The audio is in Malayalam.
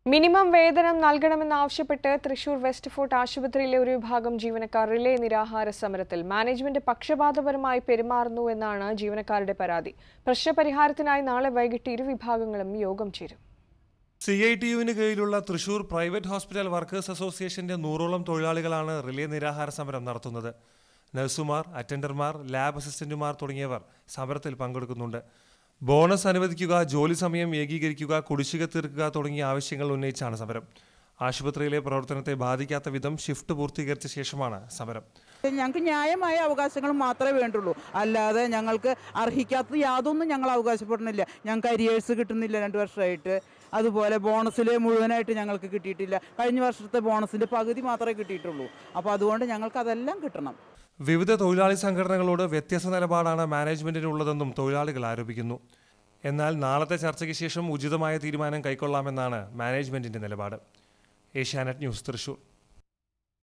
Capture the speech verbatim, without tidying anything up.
മിനിമം വേതനം നൽകണമെന്നാവശ്യപ്പെട്ട് തൃശൂർ വെസ്റ്റ് ഫോർട്ട് ആശുപത്രിയിലെ ഒരു വിഭാഗം ജീവനക്കാർ റിലേ നിരാഹാര സമരത്തിൽ. മാനേജ്മെന്റ് പക്ഷപാതപരമായി പെരുമാറുന്നുവെന്നാണ് ജീവനക്കാരുടെ പരാതി. പ്രശ്നപരിഹാരത്തിനായി നാളെ വൈകിട്ട് ഇരു വിഭാഗങ്ങളും യോഗം ചേരും. സി ഐ ടി യുവിന് കീഴിലുള്ള തൃശൂർ പ്രൈവറ്റ് ഹോസ്പിറ്റൽ വർക്കേഴ്സ് അസോസിയേഷന്റെ നൂറോളം തൊഴിലാളികളാണ് റിലേ നിരാഹാര സമരം നടത്തുന്നത്. നഴ്സുമാർ, അറ്റൻഡർമാർ, ലാബ് അസിസ്റ്റന്റുമാർ തുടങ്ങിയവർ സമരത്തിൽ പങ്കെടുക്കുന്നുണ്ട്. ബോണസ് അനുവദിക്കുക, ജോലി സമയം ഏകീകരിക്കുക, കുടിശ്ശിക തീർക്കുക തുടങ്ങിയ ആവശ്യങ്ങൾ ഉന്നയിച്ചാണ് സമരം. ആശുപത്രിയിലെ പ്രവർത്തനത്തെ ബാധിക്കാത്ത വിധം ഷിഫ്റ്റ് പൂർത്തീകരിച്ച ശേഷമാണ് സമരം. ഞങ്ങൾക്ക് ന്യായമായ അവകാശങ്ങൾ മാത്രമേ വേണ്ടുള്ളൂ, അല്ലാതെ ഞങ്ങൾക്ക് അർഹിക്കാത്ത യാതൊന്നും ഞങ്ങൾ അവകാശപ്പെടുന്നില്ല. ഞങ്ങൾക്ക് അരിയേഴ്സ് കിട്ടുന്നില്ല രണ്ട് വർഷമായിട്ട്. അതുപോലെ ബോണസിൽ മുഴുവനായിട്ട് ഞങ്ങൾക്ക് കിട്ടിയിട്ടില്ല. കഴിഞ്ഞ വർഷത്തെ ബോണസിൻ്റെ പകുതി മാത്രമേ കിട്ടിയിട്ടുള്ളൂ. അപ്പോൾ അതുകൊണ്ട് ഞങ്ങൾക്ക് അതെല്ലാം കിട്ടണം. വിവിധ തൊഴിലാളി സംഘടനകളോട് വ്യത്യസ്ത നിലപാടാണ് മാനേജ്മെന്റിനുള്ളതെന്നും തൊഴിലാളികൾ ആരോപിക്കുന്നു. എന്നാൽ നാളത്തെ ചർച്ചയ്ക്ക് ശേഷം ഉചിതമായ തീരുമാനം കൈക്കൊള്ളാമെന്നാണ് മാനേജ്മെന്റിന്റെ നിലപാട്. ഏഷ്യാനെറ്റ് ന്യൂസ്, തൃശൂർ.